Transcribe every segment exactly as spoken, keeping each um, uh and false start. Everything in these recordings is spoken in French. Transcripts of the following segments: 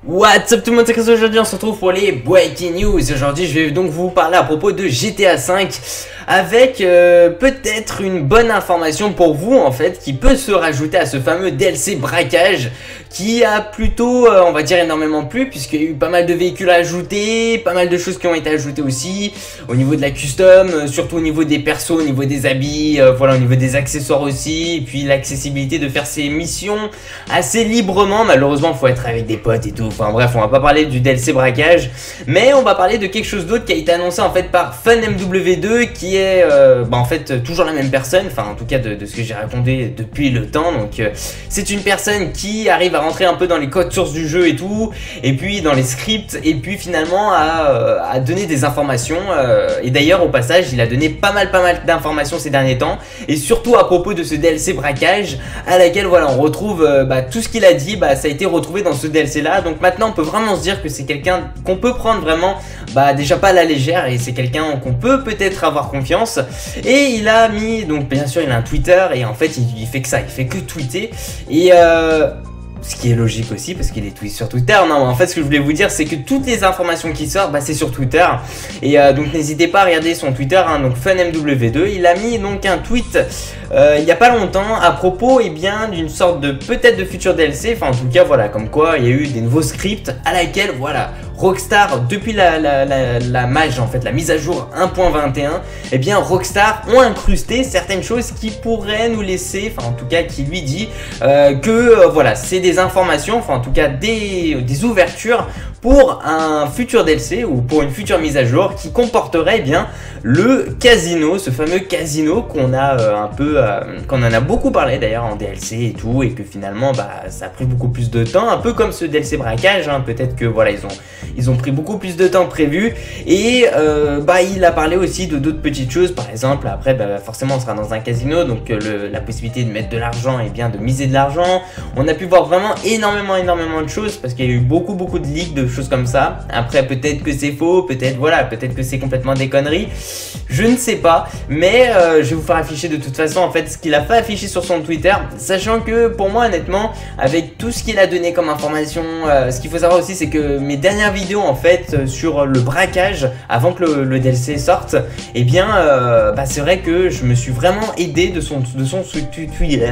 What's up tout le monde, c'est Chris. Aujourd'hui on se retrouve pour les Breaking News. Aujourd'hui je vais donc vous parler à propos de G T A cinq avec euh, peut-être une bonne information pour vous en fait qui peut se rajouter à ce fameux D L C braquage qui a plutôt euh, on va dire énormément plu, puisqu'il y a eu pas mal de véhicules ajoutés, pas mal de choses qui ont été ajoutées aussi au niveau de la custom, euh, surtout au niveau des persos, au niveau des habits, euh, voilà, au niveau des accessoires aussi, et puis l'accessibilité de faire ces missions assez librement. Malheureusement il faut être avec des potes et tout. Enfin bref, on va pas parler du D L C braquage, mais on va parler de quelque chose d'autre qui a été annoncé en fait par Fun M W deux, qui est euh, bah, en fait toujours la même personne, enfin en tout cas de, de ce que j'ai raconté depuis le temps. Donc euh, c'est une personne qui arrive à rentrer un peu dans les codes sources du jeu et tout, et puis dans les scripts, et puis finalement à, euh, à donner des informations. Euh, et d'ailleurs au passage il a donné pas mal pas mal d'informations ces derniers temps, et surtout à propos de ce D L C braquage, à laquelle voilà on retrouve euh, bah, tout ce qu'il a dit, bah, ça a été retrouvé dans ce D L C là. Donc maintenant on peut vraiment se dire que c'est quelqu'un qu'on peut prendre vraiment bah déjà pas à la légère, et c'est quelqu'un qu'on peut peut-être avoir confiance. Et il a mis, donc bien sûr il a un Twitter, et en fait il, il fait que ça, il fait que tweeter, et euh, ce qui est logique aussi parce qu'il est tweet sur Twitter. Non, en fait ce que je voulais vous dire c'est que toutes les informations qui sortent bah, c'est sur Twitter, et euh, donc n'hésitez pas à regarder son Twitter, hein, donc Fun M W deux. Il a mis donc un tweet euh, il n'y a pas longtemps à propos et eh bien d'une sorte de peut-être de futur D L C, enfin en tout cas voilà, comme quoi il y a eu des nouveaux scripts à laquelle voilà Rockstar, depuis la, la, la, la mage en fait, la mise à jour un point vingt et un, et eh bien Rockstar ont incrusté certaines choses qui pourraient nous laisser, enfin en tout cas qui lui dit euh, que euh, voilà c'est des informations, enfin en tout cas des, des ouvertures pour un futur D L C ou pour une future mise à jour qui comporterait eh bien le casino, ce fameux casino qu'on a euh, un peu, euh, qu'on en a beaucoup parlé d'ailleurs en D L C et tout, et que finalement bah ça a pris beaucoup plus de temps, un peu comme ce D L C braquage, hein, peut-être que voilà ils ont ils ont pris beaucoup plus de temps prévu, et euh, bah il a parlé aussi de d'autres petites choses, par exemple après bah, forcément on sera dans un casino, donc euh, le, la possibilité de mettre de l'argent et bien de miser de l'argent. On a pu voir vraiment énormément énormément de choses parce qu'il y a eu beaucoup beaucoup de leaks, de choses comme ça. Après peut-être que c'est faux, peut-être voilà, peut-être que c'est complètement des conneries, je ne sais pas, mais euh, je vais vous faire afficher de toute façon en fait ce qu'il a fait afficher sur son Twitter, sachant que pour moi honnêtement avec tout ce qu'il a donné comme information, euh, ce qu'il faut savoir aussi c'est que mes dernières vidéos en fait sur le braquage avant que le, le D L C sorte, et eh bien euh, bah, c'est vrai que je me suis vraiment aidé de son de son Twitter.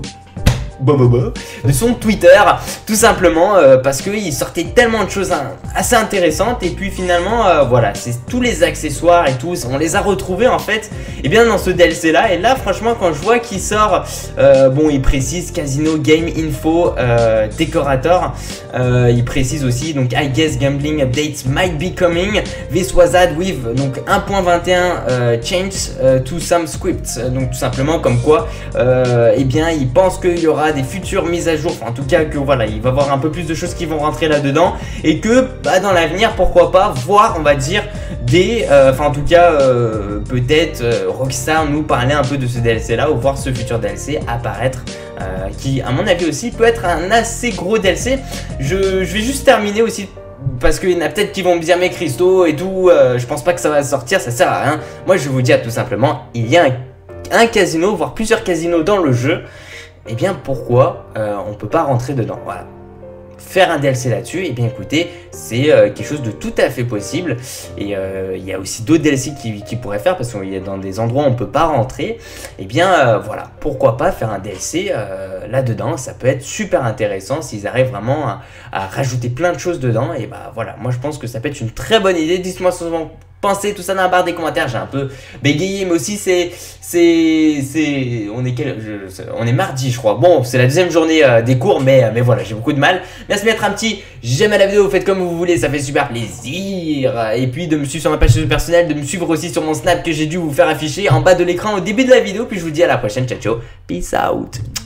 de son Twitter, tout simplement euh, parce qu'il sortait tellement de choses hein, assez intéressantes, et puis finalement euh, voilà, c'est tous les accessoires et tout, on les a retrouvés en fait et bien dans ce D L C là. Et là franchement quand je vois qu'il sort, euh, bon il précise Casino Game Info euh, Decorator, euh, il précise aussi donc I guess gambling updates might be coming, this was added with donc un point vingt et un euh, change euh, to some scripts, donc tout simplement comme quoi euh, et bien il pense qu'il y aura des futures mises à jour, enfin, en tout cas que voilà il va y avoir un peu plus de choses qui vont rentrer là dedans, et que bah, dans l'avenir pourquoi pas voir on va dire des euh, enfin en tout cas euh, peut-être euh, Rockstar nous parler un peu de ce D L C là, ou voir ce futur D L C apparaître, euh, qui à mon avis aussi peut être un assez gros D L C. Je, je vais juste terminer aussi parce qu'il y en a peut-être qui vont me dire mais Christo et tout, euh, je pense pas que ça va sortir, ça sert à rien. Moi je vais vous dire tout simplement, il y a un, un casino, voire plusieurs casinos dans le jeu. Et eh bien pourquoi euh, on peut pas rentrer dedans, voilà. Faire un D L C là-dessus, et eh bien écoutez, c'est euh, quelque chose de tout à fait possible. Et euh, il y a aussi d'autres D L C qui, qui pourraient faire, parce qu'il y a dans des endroits où on peut pas rentrer. Et eh bien euh, voilà, pourquoi pas faire un D L C euh, là-dedans, ça peut être super intéressant s'ils arrivent vraiment à, à rajouter plein de choses dedans. Et bah voilà, moi je pense que ça peut être une très bonne idée. Dites-moi souvent pensez tout ça dans la barre des commentaires. J'ai un peu bégayé, mais aussi c'est c'est c'est on est quel je, on est mardi je crois. Bon, c'est la deuxième journée euh, des cours, mais mais voilà, j'ai beaucoup de mal. Merci de mettre un petit j'aime à la vidéo, vous faites comme vous voulez, ça fait super plaisir. Et puis de me suivre sur ma page personnelle, de me suivre aussi sur mon snap que j'ai dû vous faire afficher en bas de l'écran au début de la vidéo. Puis je vous dis à la prochaine, ciao ciao, peace out.